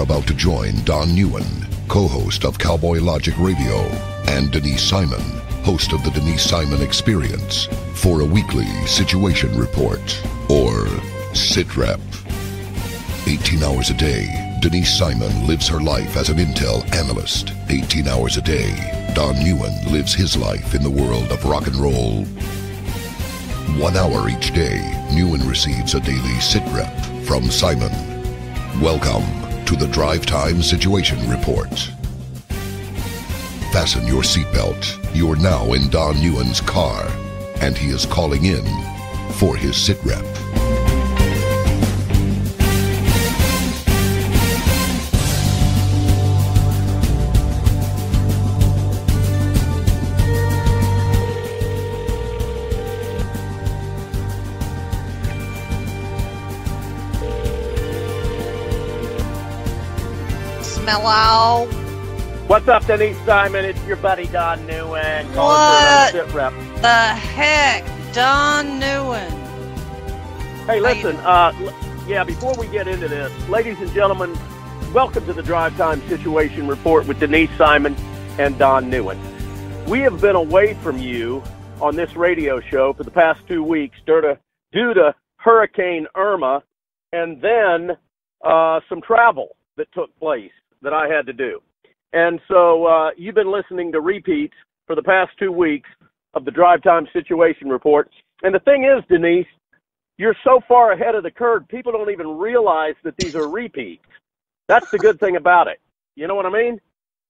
about to join Don Neuen, co-host of Cowboy Logic Radio, and Denise Simon, host of the Denise Simon Experience, for a weekly situation report, or SITREP. 18 hours a day, Denise Simon lives her life as an Intel Analyst. 18 hours a day, Don Neuen lives his life in the world of rock and roll. 1 hour each day, Neuen receives a daily SITREP from Simon. Welcome to the Drive Time Situation Report. Fasten your seatbelt. You're now in Don Neuen's car, and he is calling in for his SITREP. Hello. What's up, Denise Simon? It's your buddy Don Neuen. What for SITREP. the heck, Don Neuen? Hey, listen. Before we get into this, ladies and gentlemen, welcome to the Drive Time Situation Report with Denise Simon and Don Neuen. We have been away from you on this radio show for the past 2 weeks due to Hurricane Irma, and then some travel that took place that I had to do. And so you've been listening to repeats for the past 2 weeks of the Drive Time Situation Report. And the thing is, Denise, you're so far ahead of the curve, people don't even realize that these are repeats. That's the good thing about it. You know what I mean?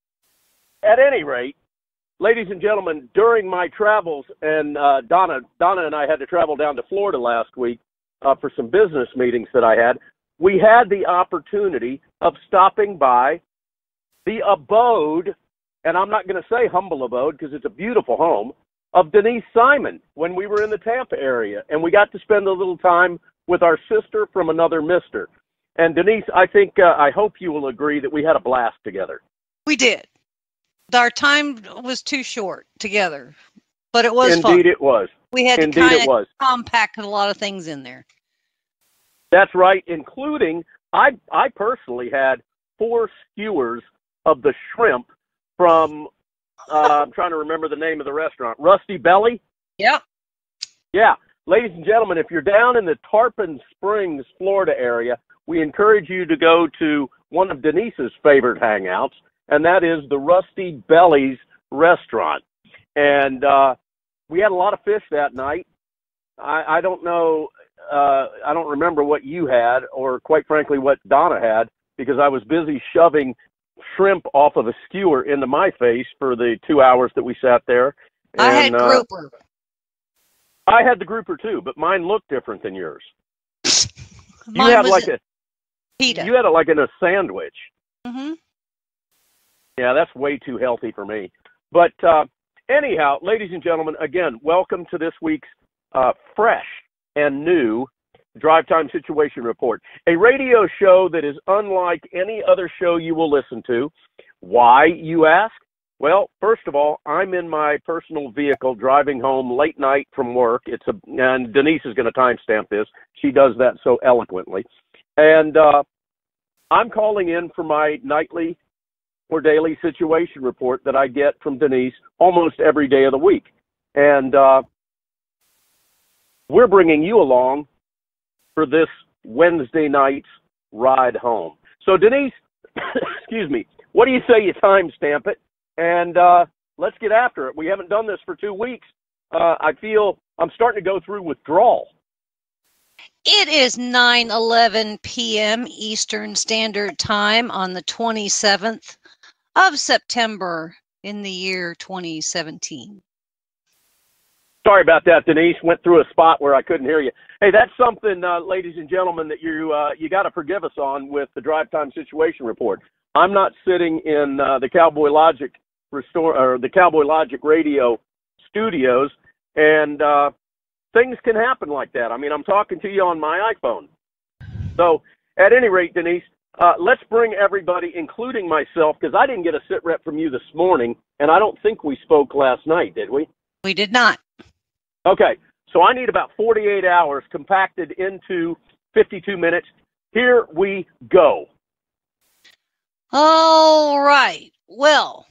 At any rate, ladies and gentlemen, during my travels, and Donna and I had to travel down to Florida last week for some business meetings that I had, we had the opportunity of stopping by the abode, and I'm not going to say humble abode because it's a beautiful home, of Denise Simon when we were in the Tampa area. And we got to spend a little time with our sister from another mister. And Denise, I think, I hope you will agree that we had a blast together. We did. Our time was too short together, but it was fun. Indeed it was. We had to kind of compact a lot of things in there. That's right, including, I personally had 4 skewers of the shrimp from, I'm trying to remember the name of the restaurant, Rusty Belly? Yep. Yeah. Ladies and gentlemen, if you're down in the Tarpon Springs, Florida area, we encourage you to go to one of Denise's favorite hangouts, and that is the Rusty Belly's restaurant. And we had a lot of fish that night. I don't know. I don't remember what you had, or quite frankly, what Donna had, because I was busy shoving shrimp off of a skewer into my face for the 2 hours that we sat there. And, I had grouper. I had the grouper too, but mine looked different than yours. Mine you had was like a pita. You had it like in a sandwich. Mm-hmm. Yeah, that's way too healthy for me. But anyhow, ladies and gentlemen, again, welcome to this week's fresh and new Drive Time Situation Report, a radio show that is unlike any other show you will listen to. Why, you ask? Well, first of all, I'm in my personal vehicle driving home late night from work. And Denise is going to timestamp this. She does that so eloquently. And I'm calling in for my nightly or daily situation report that I get from Denise almost every day of the week. And we're bringing you along for this Wednesday night's ride home. So Denise, excuse me, what do you say you timestamp it? And let's get after it. We haven't done this for 2 weeks. I feel I'm starting to go through withdrawal. It is 9:11 p.m. Eastern Standard Time on the 27th of September in the year 2017. Sorry about that, Denise. Went through a spot where I couldn't hear you. Hey, that's something, ladies and gentlemen, that you got to forgive us on with the Drive Time Situation Report. I'm not sitting in the Cowboy Logic Radio studios, and things can happen like that. I mean, I'm talking to you on my iPhone. So, at any rate, Denise, let's bring everybody, including myself, because I didn't get a sit rep from you this morning, and I don't think we spoke last night, did we? We did not. Okay, so I need about 48 hours compacted into 52 minutes. Here we go. All right. Well,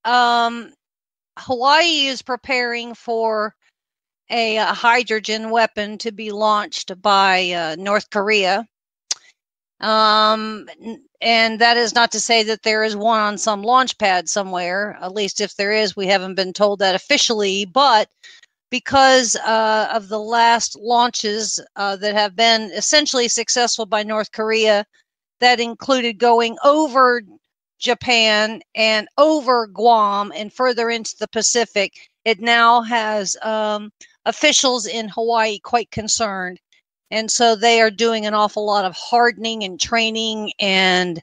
Hawaii is preparing for a hydrogen weapon to be launched by North Korea. And that is not to say that there is one on some launch pad somewhere. At least if there is, we haven't been told that officially. But because of the last launches that have been essentially successful by North Korea, that included going over Japan and over Guam and further into the Pacific, it now has officials in Hawaii quite concerned. And so they are doing an awful lot of hardening and training and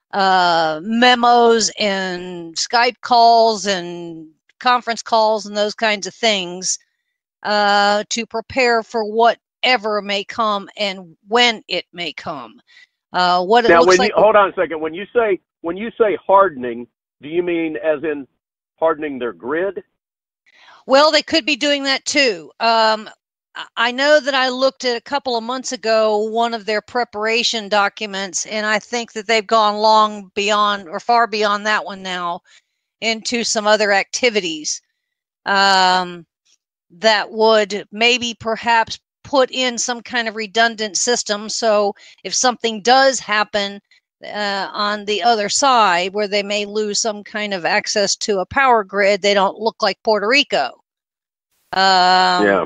memos and Skype calls and conference calls and those kinds of things to prepare for whatever may come and when it may come. What it now, looks like. Hold on a second. When you say hardening, do you mean as in hardening their grid? Well, they could be doing that too. I know that I looked at a couple of months ago one of their preparation documents, and I think that they've gone long beyond or far beyond that one now into some other activities that would maybe perhaps put in some kind of redundant system. So if something does happen on the other side where they may lose some kind of access to a power grid, they don't look like Puerto Rico. Yeah.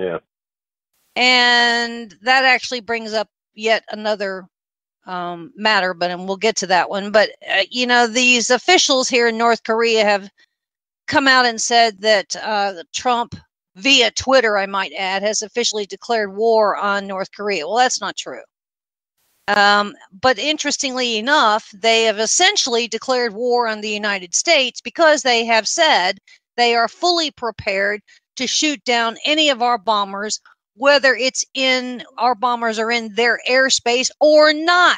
And that actually brings up yet another matter, but and we'll get to that one. But, these officials here in North Korea have come out and said that Trump, via Twitter, I might add, has officially declared war on North Korea. Well, that's not true. But interestingly enough, they have essentially declared war on the United States because they have said they are fully prepared to shoot down any of our bombers, whether it's in our bombers are in their airspace or not.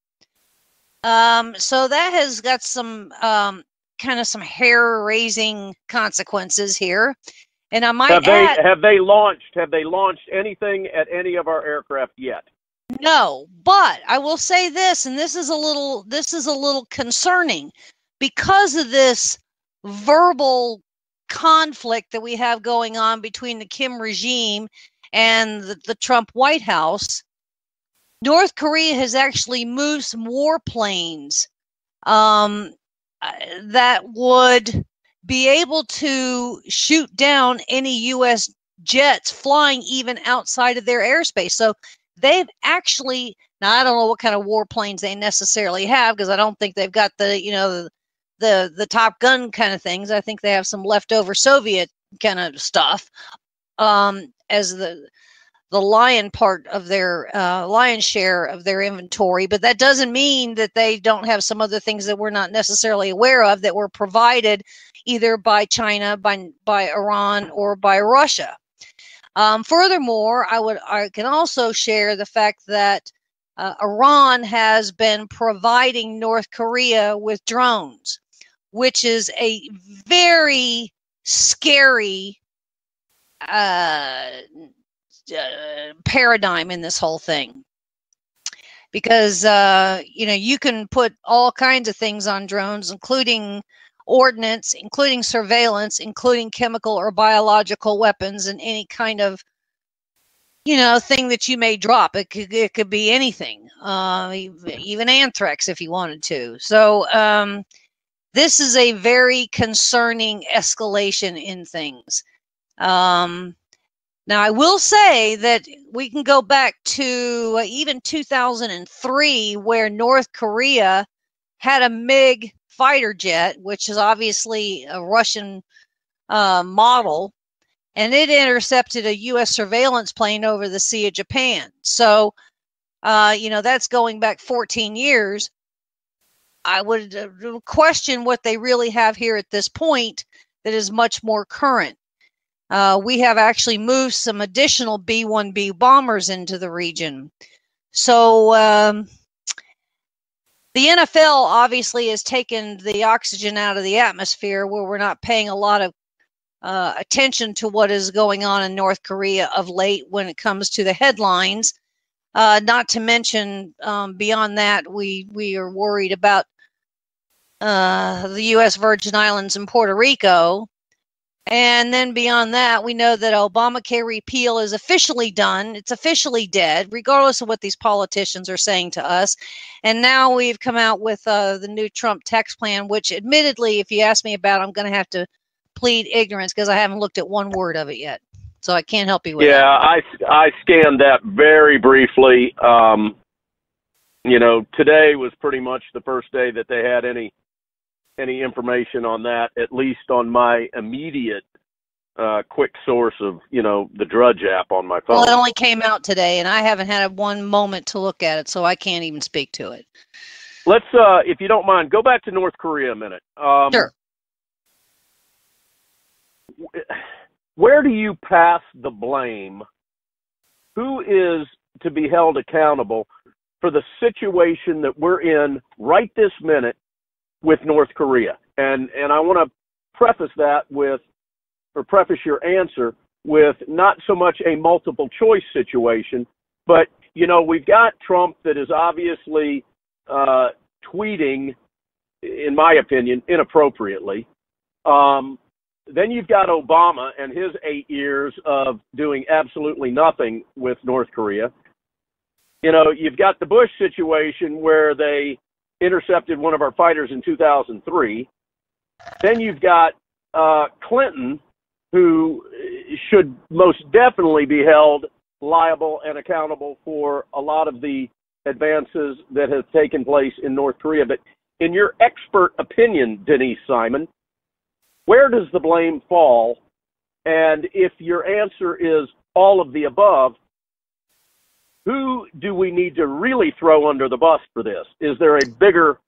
So that has got some kind of some hair-raising consequences here. And I might add, have they launched anything at any of our aircraft yet? No, but I will say this, and this is a little concerning because of this verbal conflict that we have going on between the Kim regime and the Trump White House. North Korea has actually moved some warplanes that would be able to shoot down any U.S. jets flying even outside of their airspace. So they've actually, now I don't know what kind of warplanes they necessarily have because I don't think they've got the Top Gun kind of things. I think they have some leftover Soviet kind of stuff as the lion part of their lion's share of their inventory. But that doesn't mean that they don't have some other things that we're not necessarily aware of that were provided either by China, by Iran, or by Russia. Furthermore, I can also share the fact that Iran has been providing North Korea with drones, which is a very scary paradigm in this whole thing. Because, you can put all kinds of things on drones, including ordnance, including surveillance, including chemical or biological weapons, and any kind of, thing that you may drop. It could be anything, even anthrax if you wanted to. So this is a very concerning escalation in things. Now, I will say that we can go back to even 2003, where North Korea had a MiG fighter jet, which is obviously a Russian model, and it intercepted a U.S. surveillance plane over the Sea of Japan. So, that's going back 14 years. I would question what they really have here at this point that is much more current. We have actually moved some additional B-1B bombers into the region. So the NFL obviously has taken the oxygen out of the atmosphere, where we're not paying a lot of attention to what is going on in North Korea of late when it comes to the headlines. Not to mention, beyond that, we are worried about the U.S. Virgin Islands and Puerto Rico. And then beyond that, we know that Obamacare repeal is officially done. It's officially dead, regardless of what these politicians are saying to us. And now we've come out with the new Trump tax plan, which admittedly, if you ask me about, I'm going to have to plead ignorance because I haven't looked at one word of it yet. So I can't help you with that. Yeah, I scanned that very briefly. Today was pretty much the first day that they had any information on that, at least on my immediate quick source of, the Drudge app on my phone. Well, it only came out today, and I haven't had one moment to look at it, so I can't even speak to it. Let's, if you don't mind, go back to North Korea a minute. Sure. Where do you pass the blame? Who is to be held accountable for the situation that we're in right this minute with North Korea? And I want to preface your answer with not so much a multiple choice situation, but, we've got Trump that is obviously tweeting, in my opinion, inappropriately. Then you've got Obama and his 8 years of doing absolutely nothing with North Korea. You've got the Bush situation where they intercepted one of our fighters in 2003. Then you've got Clinton, who should most definitely be held liable and accountable for a lot of the advances that have taken place in North Korea. But in your expert opinion, Denise Simon, where does the blame fall? And if your answer is all of the above, who do we need to really throw under the bus for this? Is there a bigger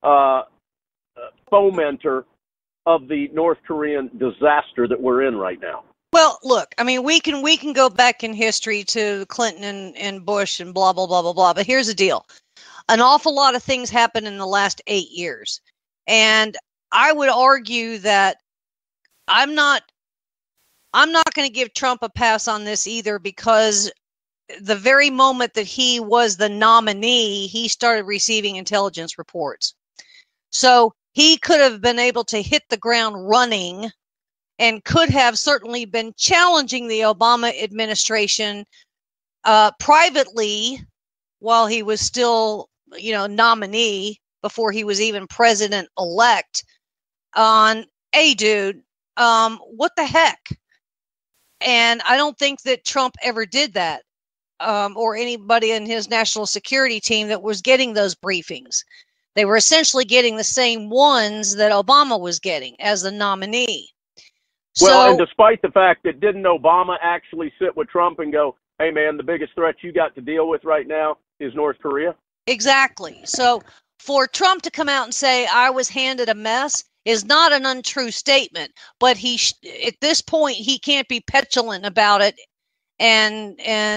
fomenter of the North Korean disaster that we're in right now? Well, look, I mean, we can go back in history to Clinton and Bush and blah, blah, blah, blah, blah. But here's the deal. An awful lot of things happened in the last 8 years. And I would argue that I'm not going to give Trump a pass on this either, because the very moment that he was the nominee, he started receiving intelligence reports. So he could have been able to hit the ground running and could have certainly been challenging the Obama administration privately while he was still, nominee, before he was even president-elect, on, hey, dude, what the heck? And I don't think that Trump ever did that, or anybody in his national security team that was getting those briefings. They were essentially getting the same ones that Obama was getting as the nominee. Well, and despite the fact that didn't Obama actually sit with Trump and go, hey, man, the biggest threat you got to deal with right now is North Korea? Exactly. So for Trump to come out and say, I was handed a mess, is not an untrue statement, but at this point, he can't be petulant about it and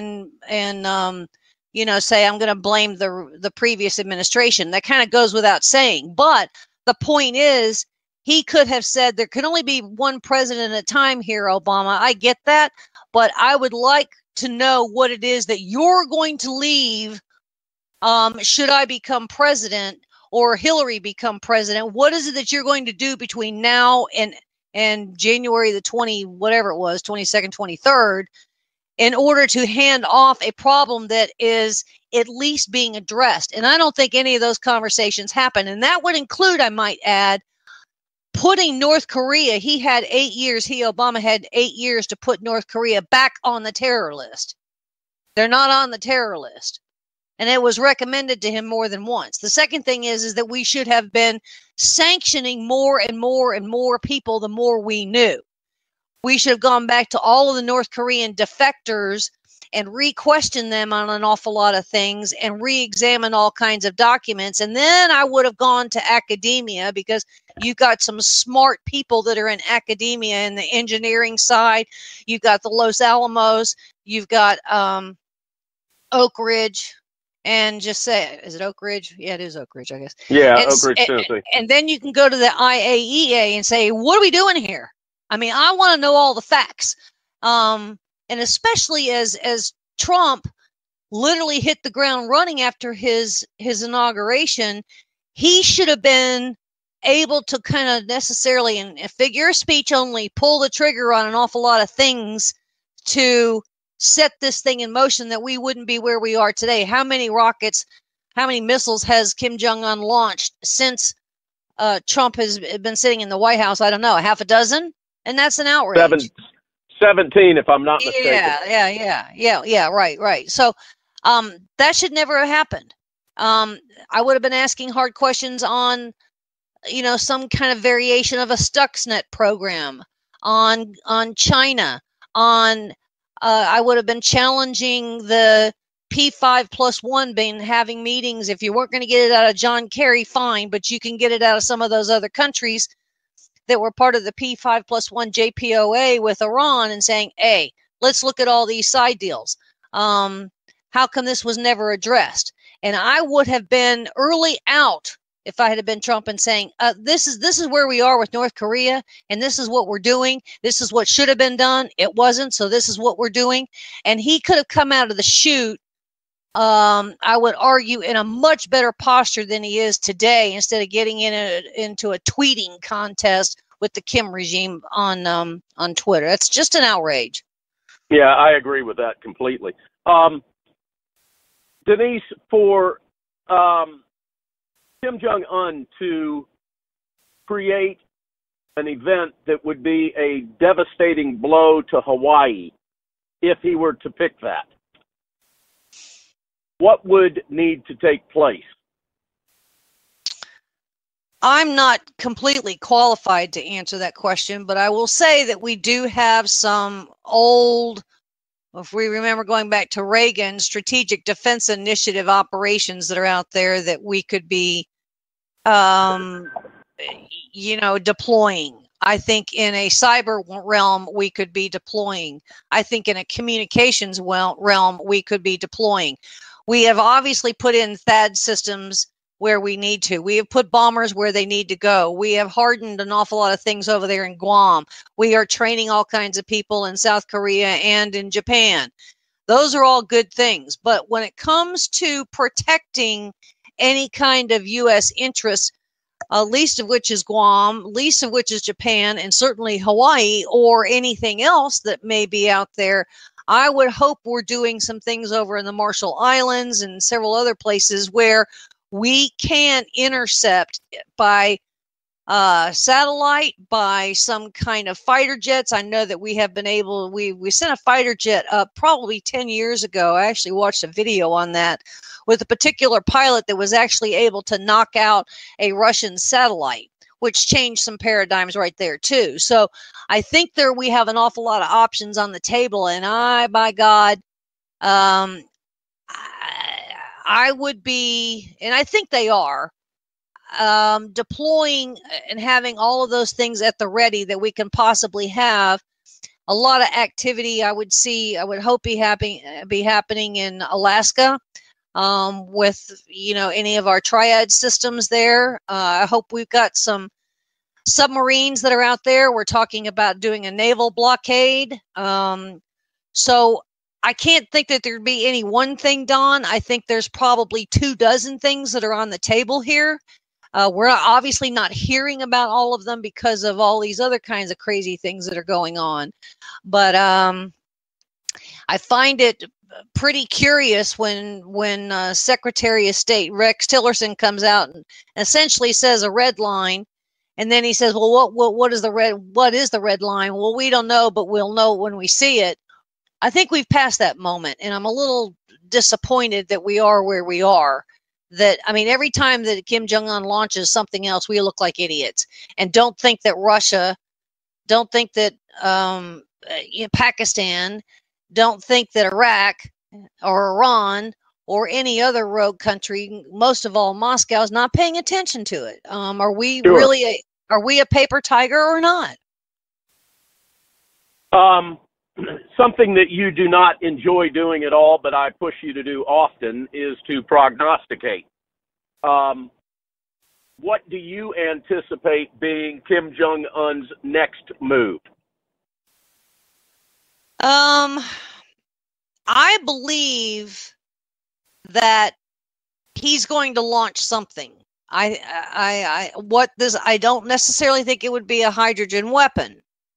say, I'm going to blame the previous administration. That kind of goes without saying. But the point is, he could have said there can only be one president at a time here, Obama. I get that, but I would like to know what it is that you're going to leave should I become president or Hillary become president. What is it that you're going to do between now and January the 22nd, 23rd, in order to hand off a problem that is at least being addressed? And I don't think any of those conversations happen. And that would include, I might add, putting North Korea, Obama had 8 years to put North Korea back on the terror list. They're not on the terror list. And it was recommended to him more than once. The second thing is that we should have been sanctioning more and more and more people the more we knew. We should have gone back to all of the North Korean defectors and re-question them on an awful lot of things and re-examine all kinds of documents. And then I would have gone to academia, because you've got some smart people that are in academia in the engineering side. You've got the Los Alamos, you've got Oak Ridge, and just say, is it Oak Ridge? Yeah, it is Oak Ridge, I guess. Yeah, Oak Ridge, Tennessee. And then you can go to the IAEA and say, what are we doing here? I mean, I want to know all the facts. And especially as Trump literally hit the ground running after his inauguration, he should have been able to kind of necessarily, in a figure of speech only, pull the trigger on an awful lot of things to set this thing in motion, that we wouldn't be where we are today. How many rockets, how many missiles has Kim Jong-un launched since Trump has been sitting in the White House? I don't know, half a dozen? And that's an outrage. 17, if I'm not mistaken. Yeah, right. So that should never have happened. I would have been asking hard questions on, some kind of variation of a Stuxnet program, on China, on I would have been challenging the P5+1 having meetings. If you weren't going to get it out of John Kerry, fine, but you can get it out of some of those other countries that were part of the P5+1 JPOA with Iran, and saying, hey, let's look at all these side deals. How come this was never addressed? And I would have been early out if I had been Trump, and saying, this is where we are with North Korea, and this is what we're doing. This is what should have been done. It wasn't, so this is what we're doing. And he could have come out of the chute, I would argue, in a much better posture than he is today, instead of getting into a tweeting contest with the Kim regime on Twitter. That's just an outrage. Yeah, I agree with that completely. Denise, for Kim Jong-un to create an event that would be a devastating blow to Hawaii, if he were to pick that, what would need to take place? I'm not completely qualified to answer that question, but I will say that we do have some old, if we remember going back to Reagan, strategic defense initiative operations that are out there that we could be, deploying. I think in a cyber realm, we could be deploying. I think in a communications realm, we could be deploying. We have obviously put in THAAD systems where we need to. We have put bombers where they need to go. We have hardened an awful lot of things over there in Guam. We are training all kinds of people in South Korea and in Japan. Those are all good things. But when it comes to protecting any kind of U.S. interests, least of which is Guam, least of which is Japan, and certainly Hawaii or anything else that may be out there, I would hope we're doing some things over in the Marshall Islands and several other places where we can intercept by satellite, by some kind of fighter jets. I know that we have been able, we sent a fighter jet up probably 10 years ago. I actually watched a video on that with a particular pilot that was actually able to knock out a Russian satellite, which changed some paradigms right there too. So I think we have an awful lot of options on the table, and by God, I would be, and I think they are, deploying and having all of those things at the ready that we can possibly have. A lot of activity I would hope be happening in Alaska, with any of our triad systems there. I hope we've got some submarines that are out there. We're talking about doing a naval blockade. So I can't think that there'd be any one thing, Don. I think there's probably 24 things that are on the table here. We're obviously not hearing about all of them because of all these other kinds of crazy things that are going on. But I find it pretty curious when Secretary of State Rex Tillerson comes out and essentially says a red line, and then he says, "Well, what is the red line?" Well, we don't know, but we'll know when we see it. I think we've passed that moment, and I'm a little disappointed that we are where we are. Every time that Kim Jong-un launches something else, we look like idiots, and don't think that Russia, don't think that Pakistan, don't think that Iraq or Iran or any other rogue country, most of all Moscow, is not paying attention to it. Are we Sure. really are we a paper tiger or not? Something that you do not enjoy doing at all, but I push you to do often, is to prognosticate. What do you anticipate being Kim Jong-un's next move? I believe that he's going to launch something. I don't necessarily think it would be a hydrogen weapon.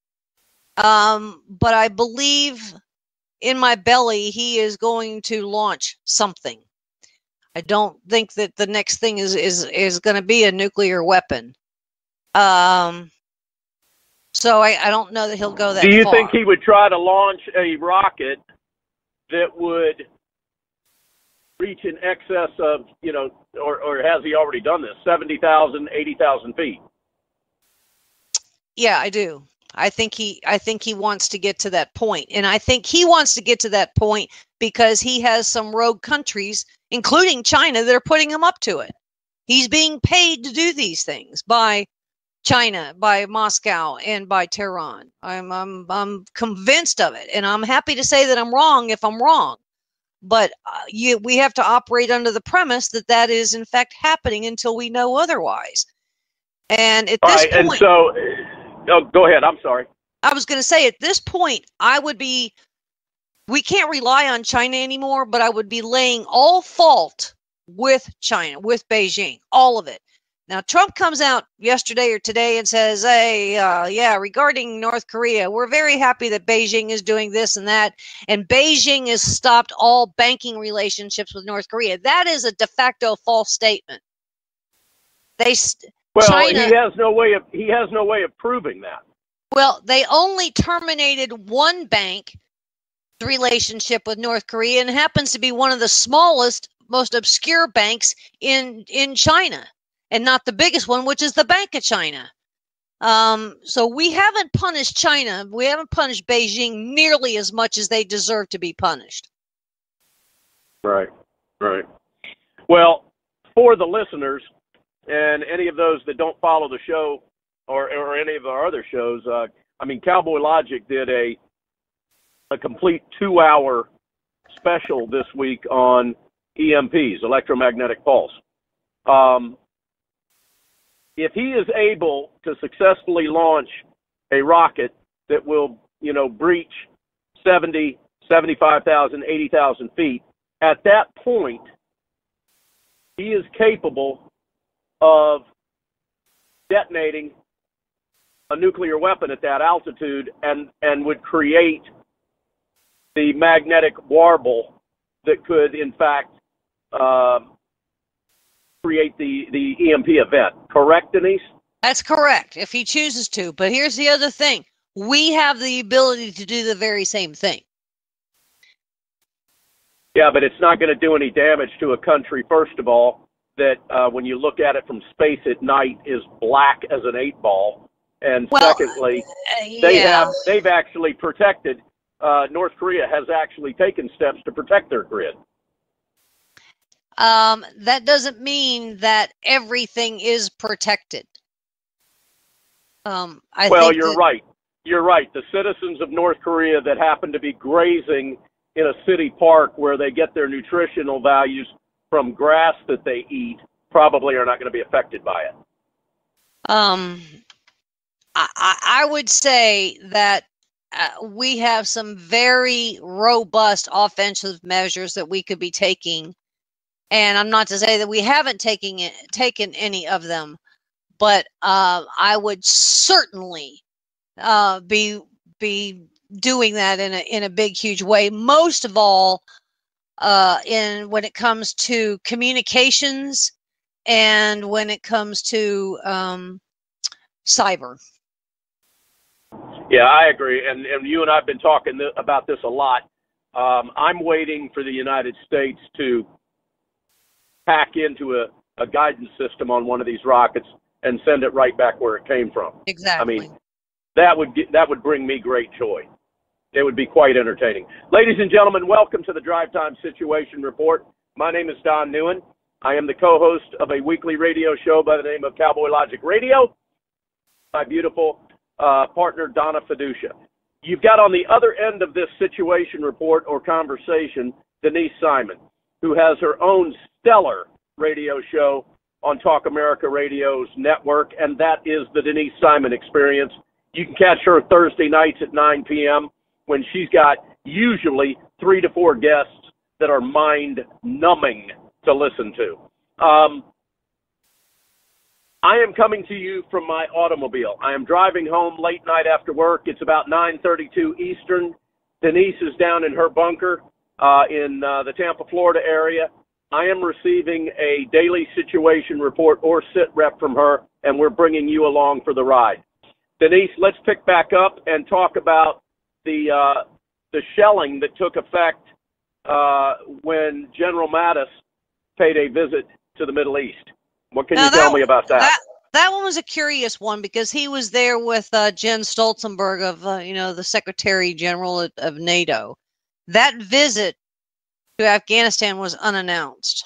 But I believe in my belly he is going to launch something. I don't think that the next thing is going to be a nuclear weapon. So I don't know that he'll go that far. Do you think he would try to launch a rocket that would reach in excess of, or has he already done this, 70,000, 80,000 feet? Yeah, I do. I think he wants to get to that point. And I think he wants to get to that point because he has some rogue countries, including China, that are putting him up to it. He's being paid to do these things by China, by Moscow, and by Tehran. I'm convinced of it, and I'm happy to say that I'm wrong if I'm wrong. But we have to operate under the premise that that is in fact happening until we know otherwise. And at this point, and so, go ahead. I'm sorry. I was going to say, at this point, we can't rely on China anymore, but I would be laying all fault with China, with Beijing, all of it. Now, Trump comes out yesterday or today and says, hey, regarding North Korea, we're very happy that Beijing is doing this and that, and Beijing has stopped all banking relationships with North Korea. That is a de facto false statement. China, he has no way of proving that. Well, they only terminated one bank relationship with North Korea, and happens to be one of the smallest, most obscure banks in China. And not the biggest one, which is the Bank of China. So we haven't punished China. We haven't punished Beijing nearly as much as they deserve to be punished. Right. Well, for the listeners and any of those that don't follow the show or any of our other shows, Cowboy Logic did a complete 2-hour special this week on EMPs, electromagnetic pulse. If he is able to successfully launch a rocket that will, breach 70, 75,000, 80,000 feet, at that point, he is capable of detonating a nuclear weapon at that altitude and would create the magnetic warble that could, in fact, create the EMP event. Correct, Denise? That's correct, if he chooses to. But here's the other thing. We have the ability to do the very same thing. Yeah, but it's not going to do any damage to a country, first of all, that when you look at it from space at night is black as an 8-ball. And secondly, they've actually protected, North Korea has actually taken steps to protect their grid. That doesn't mean that everything is protected. You're right. You're right. The citizens of North Korea that happen to be grazing in a city park where they get their nutritional values from grass that they eat probably are not going to be affected by it. I would say that we have some very robust offensive measures that we could be taking. And I'm not to say that we haven't taken any of them, but I would certainly be doing that in a big, huge way. Most of all, when it comes to communications and when it comes to cyber. Yeah, I agree. And you and I have been talking about this a lot. I'm waiting for the United States to hack into a guidance system on one of these rockets and send it right back where it came from. Exactly. That would bring me great joy. It would be quite entertaining. Ladies and gentlemen, welcome to the Drive Time Situation Report. My name is Don Neuen. I am the co-host of a weekly radio show by the name of Cowboy Logic Radio. My beautiful partner, Donna Fiducia. You've got on the other end of this situation report or conversation, Denise Simon, who has her own stellar radio show on Talk America Radio's network, and that is the Denise Simon Experience. You can catch her Thursday nights at 9 p.m. when she's got usually 3 to 4 guests that are mind-numbing to listen to. I am coming to you from my automobile. I am driving home late night after work. It's about 9:32 Eastern. Denise is down in her bunker in the Tampa, Florida area. I am receiving a daily situation report or SITREP from her, and we're bringing you along for the ride. Denise, let's pick back up and talk about the shelling that took effect when General Mattis paid a visit to the Middle East. What can you tell me about that? That one was a curious one because he was there with Jens Stoltenberg of, the Secretary General of NATO. That visit to Afghanistan was unannounced.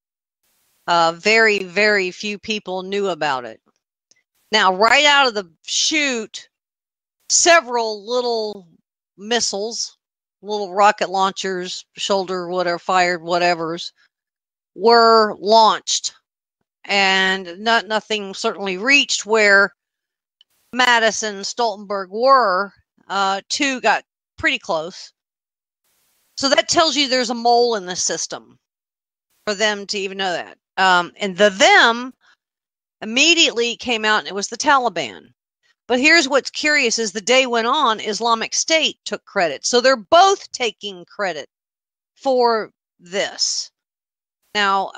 Very, very few people knew about it. Now, right out of the chute, several little missiles, little rocket launchers, fired whatevers, were launched. And nothing certainly reached where Mattis and Stoltenberg were. Two got pretty close. So that tells you there's a mole in the system for them to even know that. And them immediately came out, and it was the Taliban. But here's what's curious: as the day went on, Islamic State took credit. So they're both taking credit for this. Now,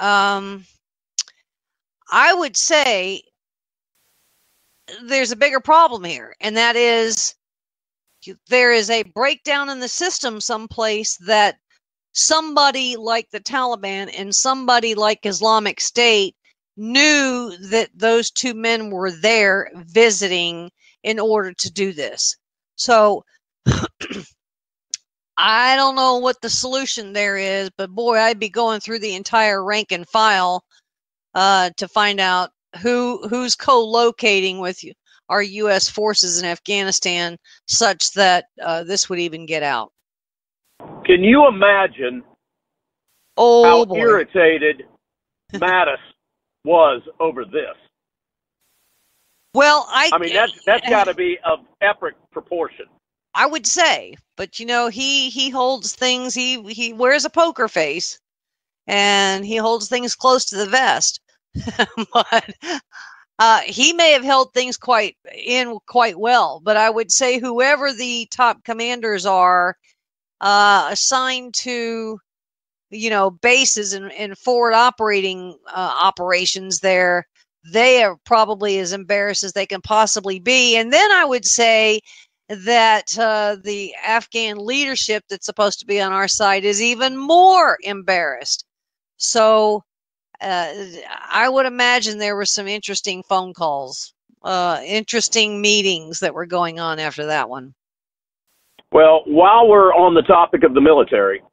I would say there's a bigger problem here, and that is there is a breakdown in the system someplace that somebody like the Taliban and somebody like Islamic State knew that those two men were there visiting in order to do this. So I don't know what the solution there is, but boy, I'd be going through the entire rank and file to find out who's co-locating with our U.S. forces in Afghanistan such that this would even get out. Can you imagine how irritated Mattis was over this? Well, I mean, that's got to be of epic proportion. I would say, but he holds things. He wears a poker face, and he holds things close to the vest. But he may have held things quite well. But I would say whoever the top commanders are assigned to, bases and forward operating operations there, they are probably as embarrassed as they can possibly be. And then I would say that the Afghan leadership that's supposed to be on our side is even more embarrassed. So I would imagine there were some interesting phone calls, interesting meetings that were going on after that one. Well, while we're on the topic of the military,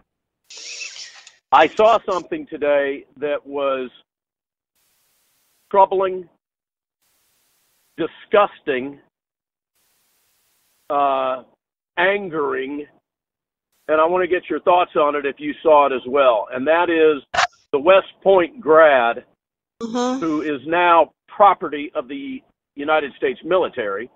I saw something today that was troubling, disgusting, angering, and I want to get your thoughts on it if you saw it as well. And that is the West Point grad who is now property of the United States military,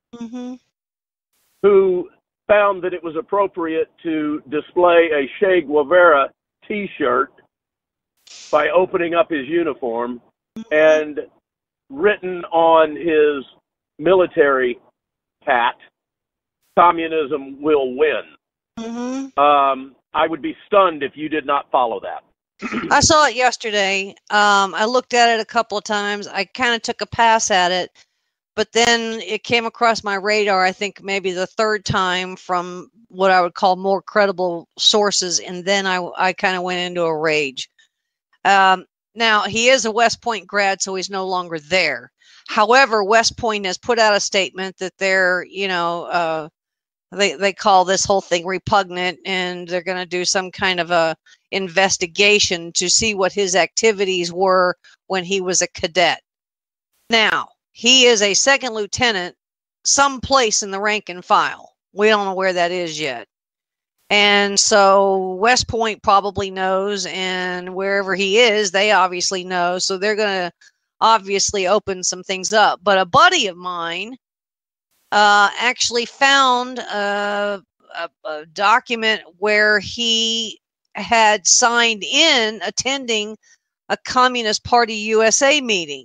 who found that it was appropriate to display a Che Guevara T-shirt by opening up his uniform and written on his military hat, "Communism will win." I would be stunned if you did not follow that. I saw it yesterday. I looked at it a couple of times. I kind of took a pass at it, but then it came across my radar, I think maybe the third time from what I would call more credible sources, and then I kind of went into a rage. Now, he is a West Point grad, so he's no longer there. However, West Point has put out a statement that they're, they call this whole thing repugnant, and they're going to do some kind of a investigation to see what his activities were when he was a cadet. Now, he is a second lieutenant someplace in the rank and file. We don't know where that is yet. And so West Point probably knows, and wherever he is, they obviously know. So they're going to obviously open some things up. But a buddy of mine actually found a document where he had signed in attending a Communist Party USA meeting.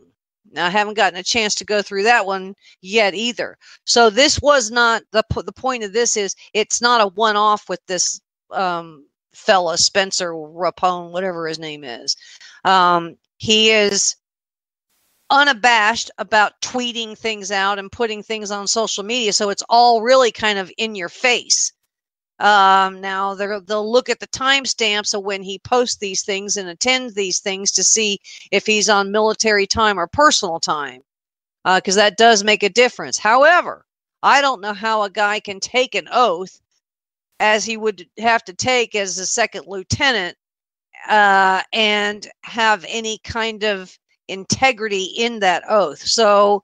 Now, I haven't gotten a chance to go through that one yet either. So this was not the point of this is it's not a one-off with this fella, Spencer Rapone, whatever his name is. He is unabashed about tweeting things out and putting things on social media. So it's all really kind of in your face. Now they'll look at the timestamps of when he posts these things and attends these things to see if he's on military time or personal time, because that does make a difference. However, I don't know how a guy can take an oath as he would have to take as a second lieutenant and have any kind of integrity in that oath. So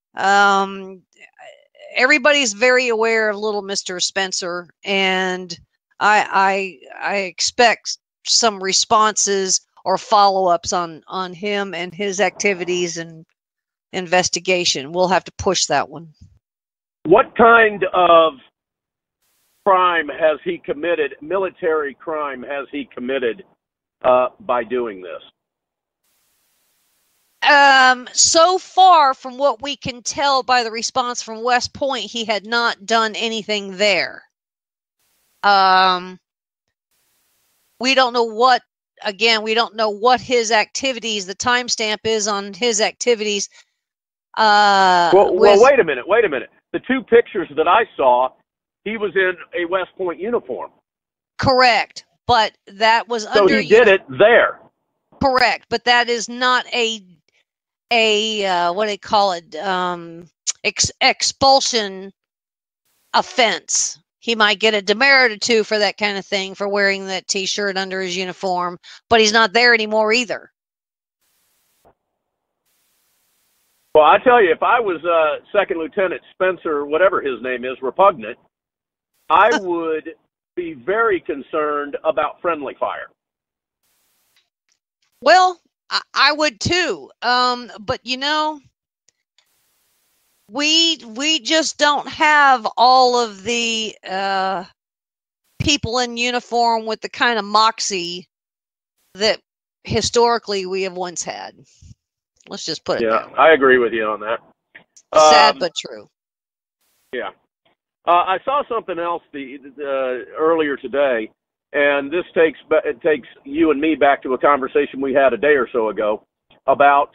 everybody's very aware of little Mr. Spencer, and I expect some responses or follow-ups on him and his activities and investigation. We'll have to push that one. What kind of crime has he committed, military crime has he committed by doing this? So far, from what we can tell by the response from West Point, he had not done anything there. We don't know what, again, we don't know what his activities, the timestamp is on his activities. Well, wait a minute. The two pictures that I saw, he was in a West Point uniform. Correct, but that was so he did it there. Correct, but that is not a what do they call it, expulsion offense. He might get a demerit or two for that kind of thing, for wearing that T-shirt under his uniform, but he's not there anymore either. Well, I tell you, if I was Second Lieutenant Spencer, whatever his name is, Repugnant, I would be very concerned about friendly fire. Well, I would too. But you know, we just don't have all of the people in uniform with the kind of moxie that historically we have once had. Let's just put it that way. I agree with you on that. Sad but true. Yeah. I saw something else earlier today, and this takes you and me back to a conversation we had a day or so ago about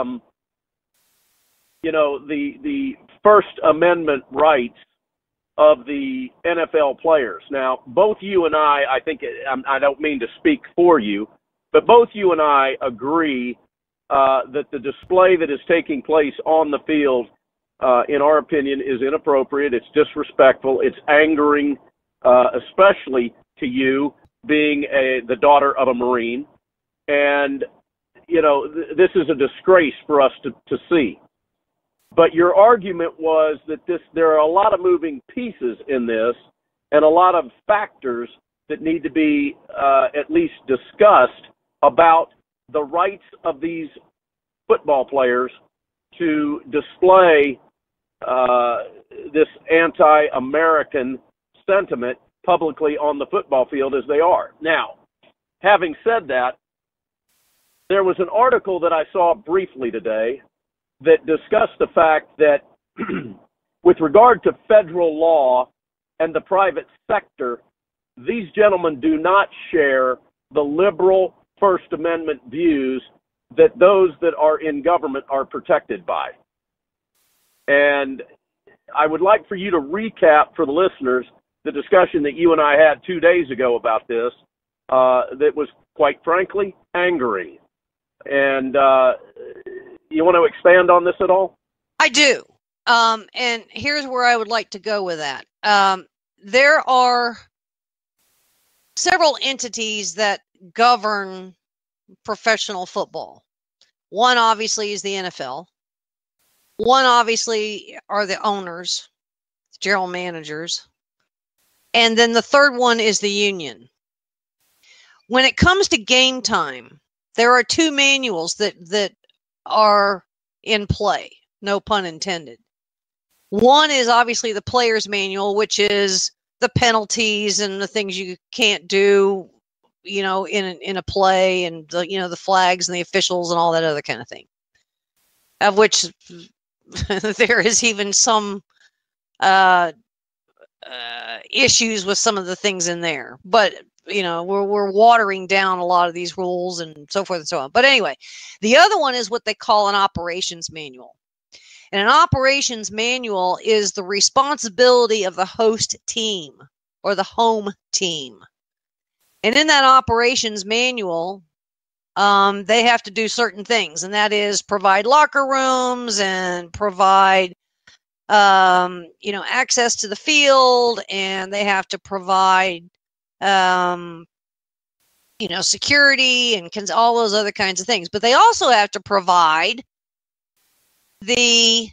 the First Amendment rights of the NFL players. Now, both you and I think I don't mean to speak for you, but both you and I agree that the display that is taking place on the field, in our opinion, is inappropriate. It's disrespectful. It's angering, especially to you, being the daughter of a Marine. And, this is a disgrace for us to see. But your argument was that there are a lot of moving pieces in this and a lot of factors that need to be at least discussed about the rights of these football players to display this anti-American sentiment publicly on the football field as they are. Now, having said that, there was an article that I saw briefly today that discussed the fact that with regard to federal law and the private sector, these gentlemen do not share the liberal First Amendment views that those that are in government are protected by. And I would like for you to recap for the listeners the discussion that you and I had 2 days ago about this, that was quite frankly angering. And you want to expand on this at all? I do. And here's where I would like to go with that. There are several entities that govern professional football. One obviously is the NFL. One obviously are the owners, general managers. And then the third one is the union. When it comes to game time, there are two manuals that are in play, no pun intended. One is obviously the player's manual, which is the penalties and the things you can't do, in a play, and the flags and the officials and all that other kind of thing. of which there is even some issues with some of the things in there. But we're watering down a lot of these rules and so forth and so on. But anyway, the other one is what they call an operations manual. And an operations manual is the responsibility of the host team or the home team. And in that operations manual, they have to do certain things, and that is provide locker rooms and provide, access to the field, and they have to provide, security and all those other kinds of things. But they also have to provide the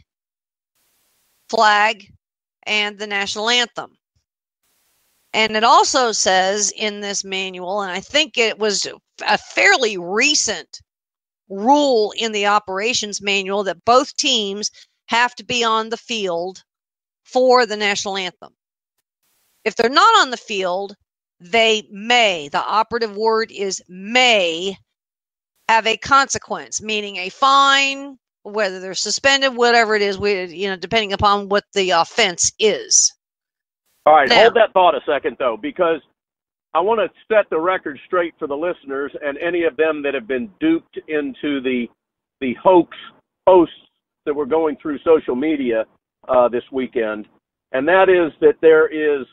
flag and the national anthem. And it also says in this manual, and I think it was a fairly recent rule in the operations manual, that both teams have to be on the field for the national anthem. If they're not on the field, they may, the operative word is may, have a consequence, meaning a fine, whether they're suspended, whatever it is, depending upon what the offense is. All right, Now, hold that thought a second, though, because I want to set the record straight for the listeners and any of them that have been duped into the hoax posts that were going through social media this weekend, and that is that there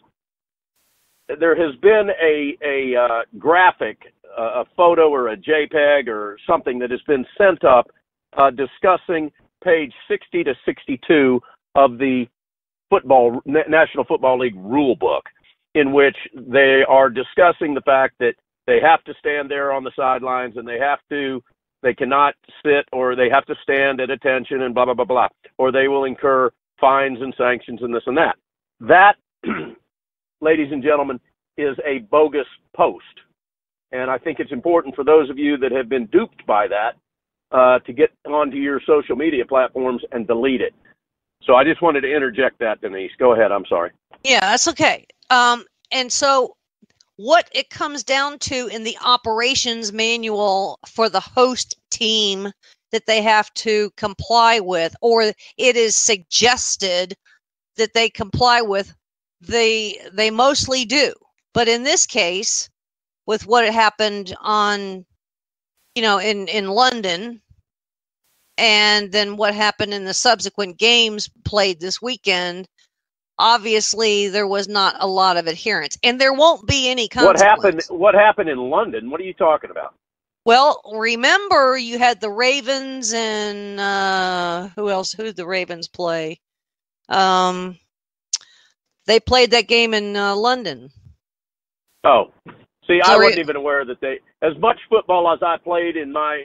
has been a graphic, a photo or a JPEG or something that has been sent up discussing page 60 to 62 of the National Football League rule book, in which they are discussing the fact that they have to stand there on the sidelines and they cannot sit, or they have to stand at attention and blah, blah, blah, blah, or they will incur fines and sanctions and this and that. That, ladies and gentlemen, is a bogus post. And I think it's important for those of you that have been duped by that to get onto your social media platforms and delete it. So I just wanted to interject that, Denise. Go ahead. I'm sorry. Yeah, that's okay. And so what it comes down to in the operations manual for the host team that they have to comply with, or it is suggested that they comply with, they mostly do. But in this case, with what had happened on, in London, and then what happened in the subsequent games played this weekend, obviously there was not a lot of adherence, and there won't be any consequence. What happened in London? What are you talking about? Well, remember you had the Ravens and who else? Who did the Ravens play? They played that game in London. Oh, see, So I wasn't even aware that as much football as I played in my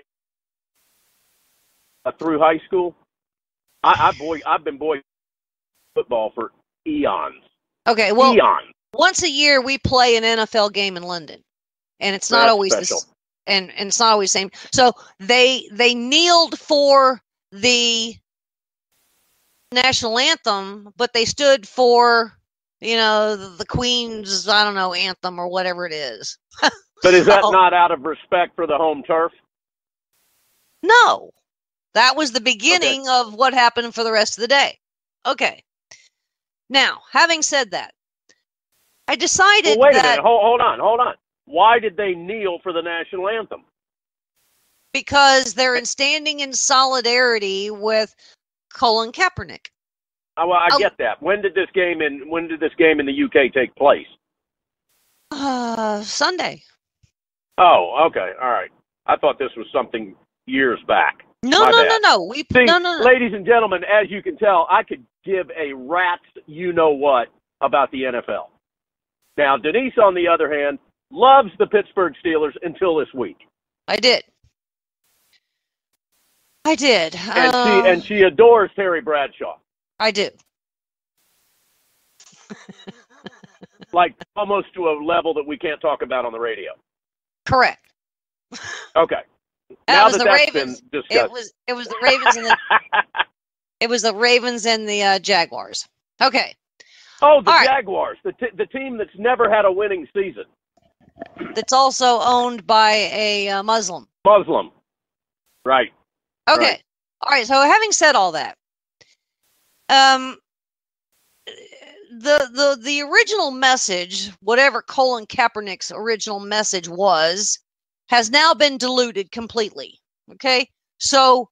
through high school. I've been boy football for eons. Okay, well, eons. Once a year we play an NFL game in London, and it's not always special. And it's not always the same. So they kneeled for the national anthem, but they stood for the Queen's, I don't know, anthem or whatever it is. But is that not out of respect for the home turf? No. That was the beginning of what happened for the rest of the day. Okay. Now, having said that, I decided wait a minute. Hold on. Why did they kneel for the national anthem? Because they're standing in solidarity with Colin Kaepernick. Well, I get that. When did this game in the UK take place? Sunday. Oh, okay. All right. I thought this was something years back. No. Ladies and gentlemen, as you can tell, I could give a rat's you-know-what about the NFL. Now, Denise, on the other hand, loves the Pittsburgh Steelers until this week. I did. And she adores Terry Bradshaw. I do. Like almost to a level that we can't talk about on the radio. Correct. Okay. That's been discussed. It was the Ravens and it was the Ravens and the Jaguars. Okay. Oh, the Jaguars, the team that's never had a winning season. That's also owned by a Muslim. Muslim. Right. Okay. Right. All right. So having said all that, the original message, whatever Colin Kaepernick's original message was, has now been diluted completely. Okay, so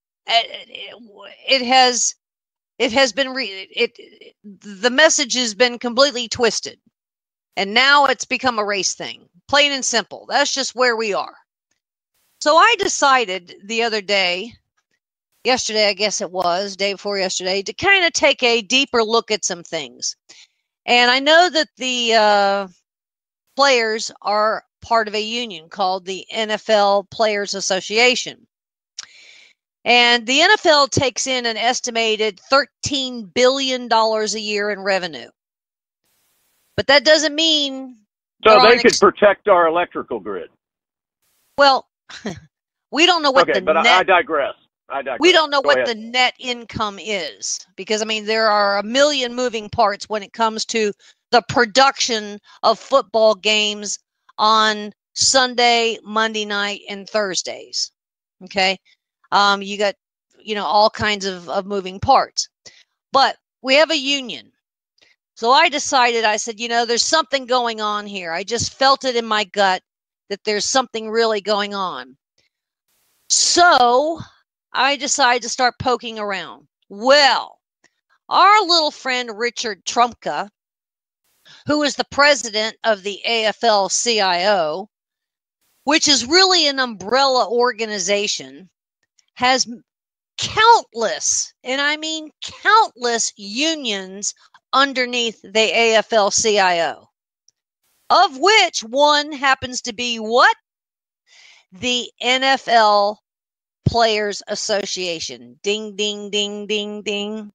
it has been the message has been completely twisted, and now it's become a race thing, plain and simple. That's just where we are. So I decided the other day, yesterday, I guess it was, day before yesterday, to kind of take a deeper look at some things. And I know that the players are part of a union called the NFL Players Association. And the NFL takes in an estimated $13 billion a year in revenue. But that doesn't mean... So they could protect our electrical grid. Well, we don't know what the but net... I digress. We don't know Go what ahead. the net income is, because, I mean, there are a million moving parts when it comes to the production of football games on Sunday, Monday night, and Thursdays. Okay? You got, all kinds of moving parts. But we have a union. So I said, there's something going on here. I just felt it in my gut that there's something really going on. So I decided to start poking around. Well, our little friend Richard Trumka, who is the president of the AFL-CIO, which is really an umbrella organization, has countless, and I mean countless, unions underneath the AFL-CIO, of which one happens to be what? The NFL Players Association. Ding, ding, ding, ding, ding.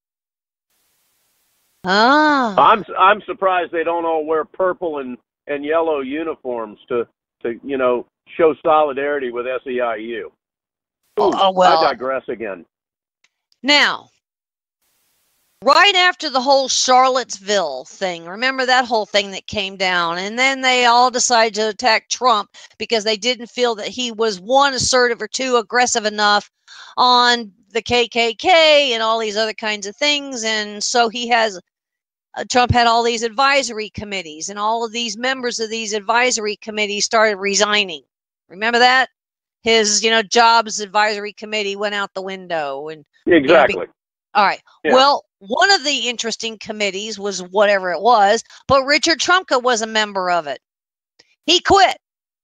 I'm surprised they don't all wear purple and yellow uniforms to show solidarity with SEIU. Well, I digress again. Now, right after the whole Charlottesville thing, remember that whole thing that came down, and then they all decided to attack Trump because they didn't feel that he was, one, assertive, or two, aggressive enough on the KKK and all these other kinds of things. And so Trump had all these advisory committees, and all of these members of these advisory committees started resigning. Remember that? His, jobs advisory committee went out the window. And exactly. All right. Yeah. Well, one of the interesting committees was whatever it was, but Richard Trumka was a member of it. He quit.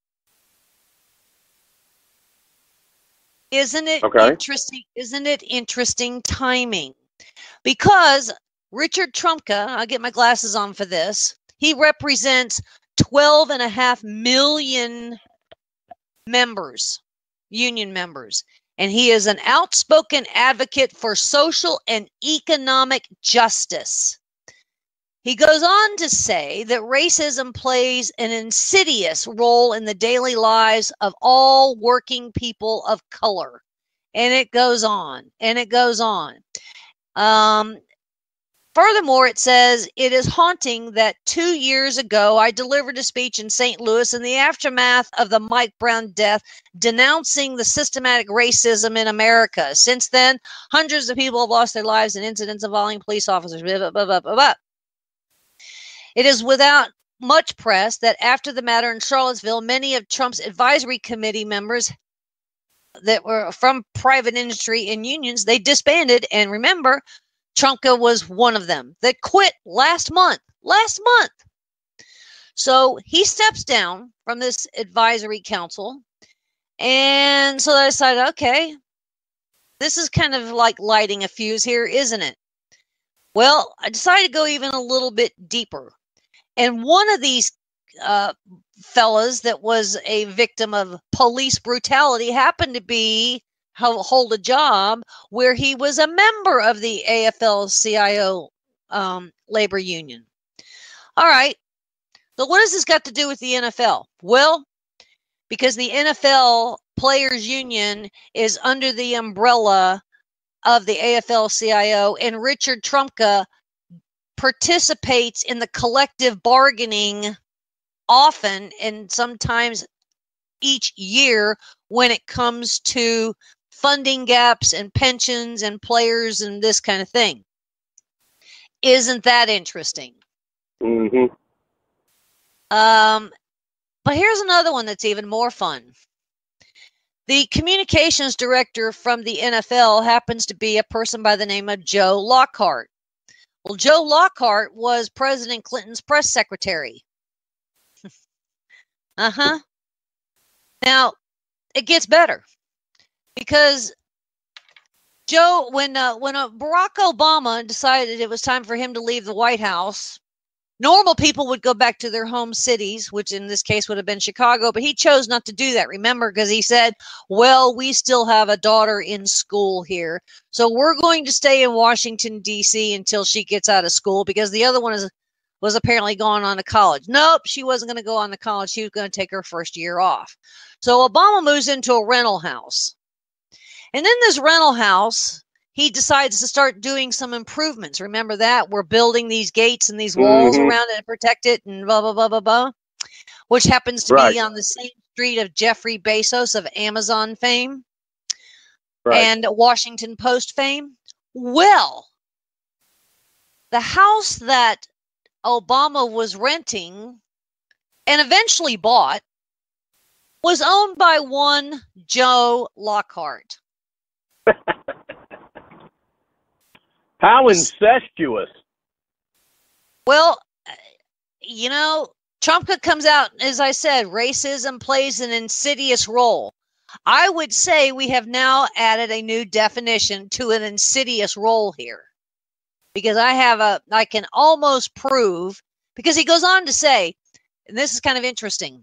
Isn't it interesting? Isn't it interesting timing? Because Richard Trumka, I'll get my glasses on for this, he represents 12.5 million members, union members. And he is an outspoken advocate for social and economic justice. He goes on to say that racism plays an insidious role in the daily lives of all working people of color. And it goes on, and it goes on. Furthermore, it says, it is haunting that 2 years ago, I delivered a speech in St. Louis in the aftermath of the Mike Brown death, denouncing the systematic racism in America. Since then, hundreds of people have lost their lives in incidents involving police officers. Blah, blah, blah, blah, blah. It is without much press that after the matter in Charlottesville, many of Trump's advisory committee members that were from private industry and unions, they disbanded. And remember, Trumka was one of them that quit last month. So he steps down from this advisory council. And so I decided, okay, this is kind of like lighting a fuse here, isn't it? Well, I decided to go even a little bit deeper. And one of these fellas that was a victim of police brutality happened to hold a job where he was a member of the AFL-CIO labor union. All right. So what has this got to do with the NFL? Well, because the NFL Players Union is under the umbrella of the AFL-CIO, and Richard Trumka participates in the collective bargaining often and sometimes each year when it comes to funding gaps and pensions and players and this kind of thing. Isn't that interesting? Mm-hmm. But here's another one that's even more fun. The communications director from the NFL happens to be a person by the name of Joe Lockhart. Well, Joe Lockhart was President Clinton's press secretary. Uh-huh. Now, it gets better because Joe, when Barack Obama decided it was time for him to leave the White House, normal people would go back to their home cities, which in this case would have been Chicago, but he chose not to do that, remember, because he said, well, we still have a daughter in school here, so we're going to stay in Washington, D.C. until she gets out of school, because the other one was apparently going on to college. Nope, she wasn't going to go on to college. She was going to take her first year off. So Obama moves into a rental house. And in this rental house, he decides to start doing some improvements. Remember that? We're building these gates and these walls around it to protect it and blah, blah, blah, blah, blah, which happens to be on the same street of Jeffrey Bezos of Amazon fame and Washington Post fame. Well, the house that Obama was renting and eventually bought was owned by one Joe Lockhart. How incestuous. Well, you know, Trump comes out, as I said, racism plays an insidious role. I would say we have now added a new definition to an insidious role here. Because I can almost prove, because he goes on to say, and this is kind of interesting,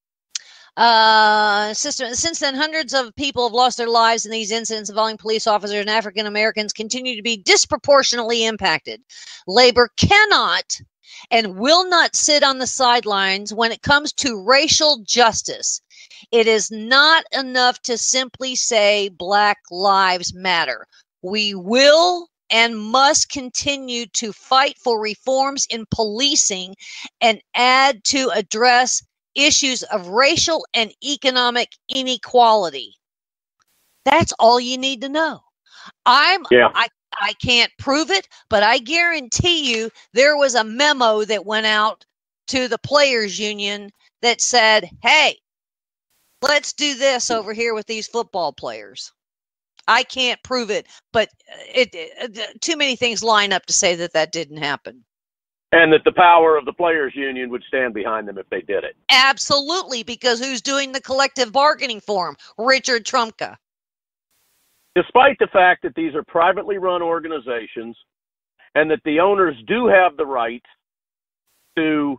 since then, hundreds of people have lost their lives in these incidents involving police officers, and African Americans continue to be disproportionately impacted. Labor cannot and will not sit on the sidelines when it comes to racial justice. It is not enough to simply say Black Lives Matter. We will and must continue to fight for reforms in policing and add to address issues of racial and economic inequality. That's all you need to know. I can't prove it, but I guarantee you there was a memo that went out to the players union that said, hey, let's do this over here with these football players. I can't prove it, but too many things line up to say that didn't happen. And that the power of the players union would stand behind them if they did it. Absolutely, because who's doing the collective bargaining for them? Richard Trumka. Despite the fact that these are privately run organizations and that the owners do have the right to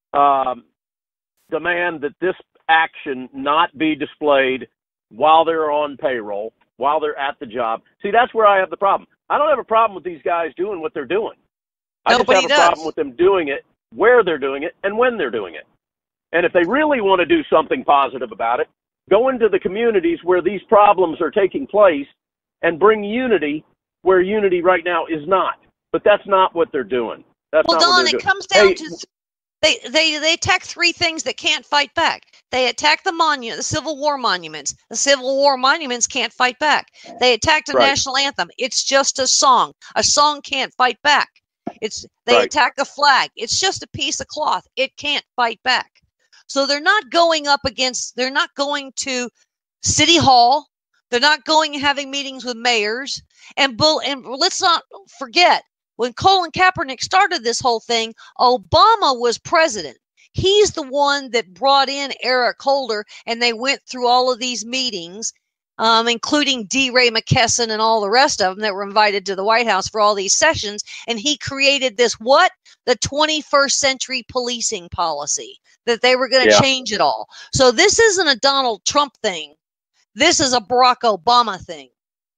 demand that this action not be displayed while they're on payroll, while they're at the job. See, that's where I have the problem. I don't have a problem with these guys doing what they're doing. I just have a problem with them doing it, where they're doing it, and when they're doing it. And if they really want to do something positive about it, go into the communities where these problems are taking place and bring unity where unity right now is not. But that's not what they're doing. That's not what they're doing. It comes down to they attack three things that can't fight back. They attack the Civil War monuments. The Civil War monuments can't fight back. They attacked the national anthem. It's just a song. A song can't fight back. They attack the flag. It's just a piece of cloth. It can't fight back. So they're not going to City Hall. They're not going and having meetings with mayors. And let's not forget, when Colin Kaepernick started this whole thing, Obama was president. He's the one that brought in Eric Holder, and they went through all of these meetings, including D. Ray McKesson and all the rest of them that were invited to the White House for all these sessions. And he created the 21st century policing policy, that they were going to change it all. So this isn't a Donald Trump thing. This is a Barack Obama thing.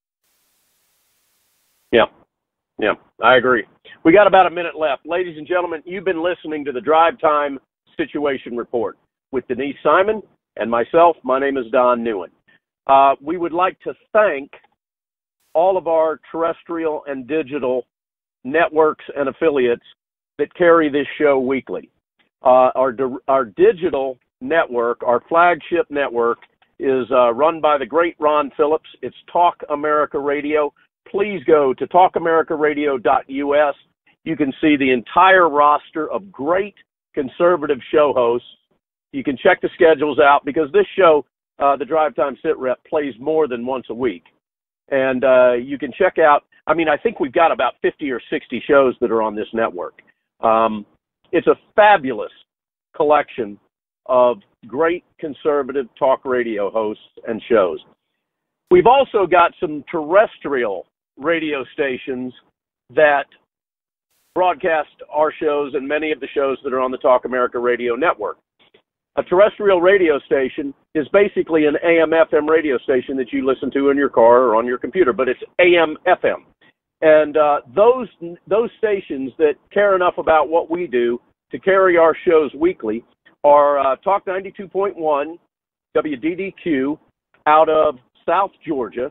Yeah, I agree. We got about a minute left. Ladies and gentlemen, you've been listening to the Drive Time Situation Report with Denise Simon and myself. My name is Don Neuen. We would like to thank all of our terrestrial and digital networks and affiliates that carry this show weekly. Our digital network, our flagship network, is run by the great Ron Phillips. It's Talk America Radio. Please go to talkamericaradio.us. You can see the entire roster of great conservative show hosts. You can check the schedules out because this show, the Drive Time SITREP, plays more than once a week. And you can check out, I think we've got about 50 or 60 shows that are on this network. It's a fabulous collection of great conservative talk radio hosts and shows. We've also got some terrestrial radio stations that broadcast our shows and many of the shows that are on the Talk America Radio Network. A terrestrial radio station is basically an AM/FM radio station that you listen to in your car or on your computer, but it's AM/FM. And those stations that care enough about what we do to carry our shows weekly are Talk 92.1, WDDQ out of South Georgia,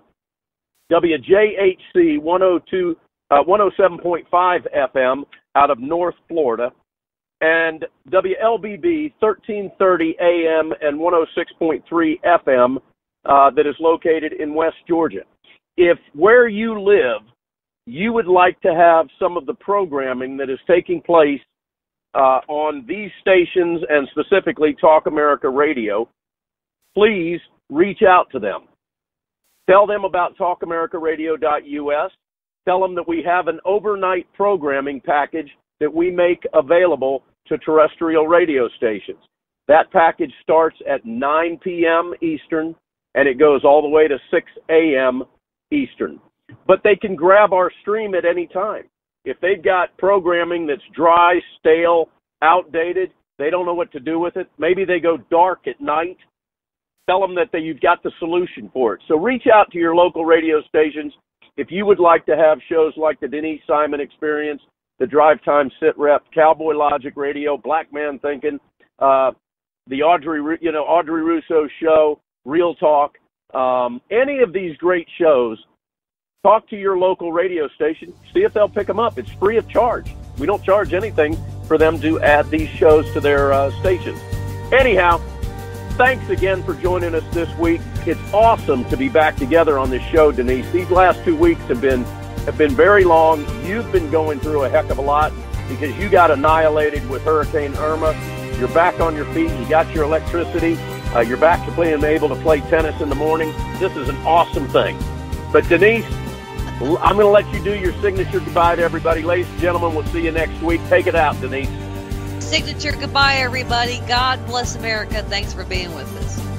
WJHC 107.5 FM out of North Florida, and WLBB 1330 AM and 106.3 FM that is located in West Georgia. If where you live, you would like to have some of the programming that is taking place on these stations and specifically Talk America Radio, please reach out to them. Tell them about talkamericaradio.us. Tell them that we have an overnight programming package that we make available to terrestrial radio stations. That package starts at 9 p.m. Eastern, and it goes all the way to 6 a.m. Eastern. But they can grab our stream at any time. If they've got programming that's dry, stale, outdated, they don't know what to do with it, maybe they go dark at night, tell them that you've got the solution for it. So reach out to your local radio stations. If you would like to have shows like the Denise Simon Experience, the Drive Time SITREP, Cowboy Logic Radio, Black Man Thinking, the Audrey Russo Show, Real Talk, any of these great shows, talk to your local radio station, see if they'll pick them up. It's free of charge. We don't charge anything for them to add these shows to their stations. Anyhow, thanks again for joining us this week. It's awesome to be back together on this show, Denise. These last 2 weeks have been very long. You've been going through a heck of a lot because you got annihilated with Hurricane Irma. You're back on your feet. You got your electricity. You're back to being able to play tennis in the morning. This is an awesome thing. But Denise, I'm going to let you do your signature goodbye to everybody. Ladies and gentlemen, we'll see you next week. Take it out, Denise. Signature goodbye, everybody. God bless America. Thanks for being with us.